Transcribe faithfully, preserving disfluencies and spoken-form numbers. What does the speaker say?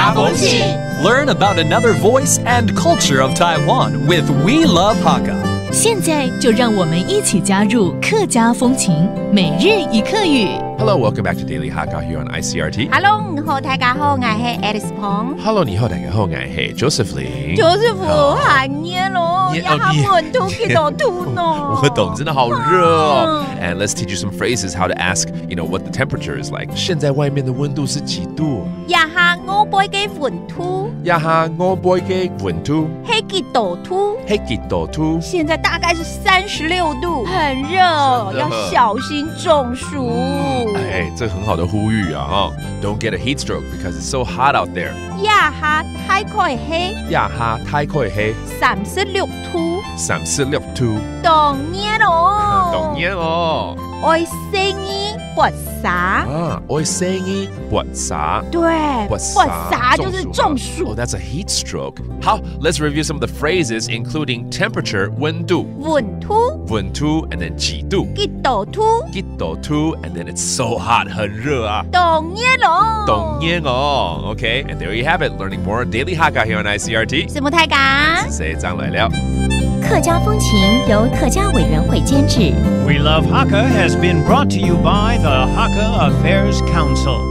家风情 Learn about another voice and culture of Taiwan with We Love Hakka. 现在就让我们一起加入客家风情每日一客语。 Hello, welcome back to Daily Hakka here on I C R T. Hello， 你好，大家好，我係 Alice Pong。 Hello， 你好，大家好，我係 Josephine。 Josephine，寒夜咯，一下溫度giḓdoˋtu呢？ 我懂，真的好熱哦。And let's teach you some phrases how to ask, you know, what the temperature is like. 現在外面的溫度是幾度？ 一下我杯嘅vunˋtu， 一下我杯嘅vunˋtu， 係giḓdoˋtu， 係giˋdoˋtu。 現在大概是三十六度，很熱，要小心中暑。 哎，这很好的呼吁啊！哈 ，Don't get a heat stroke because it's so hot out there. 一下太koiۡhe， 一下太koiۡhe， 三十六度， 三十六度， 凍嘢咯， 凍嘢哦。 愛聲音bodఃsaၤ啊，愛聲音bodఃsaၤ， 對，bodঃsaၤ就是中暑。 Oh, that's a heat stroke. 好 ，Let's review some of the phrases, including temperature, 溫度 vunˋtu vunÄtu, and then 幾度 giḓdoˋtu giḓdoÄtu, and then it's so hot, 很熱啊。 凍嘢咯， 凍嘢哦。Okay, and there you have it. Learning more Daily Hakka here on I C R T. 什麼大家？ 係張來了。 客家風情由客家委員會監製。 We Love Hakka has been brought to you by the Hakka Affairs Council.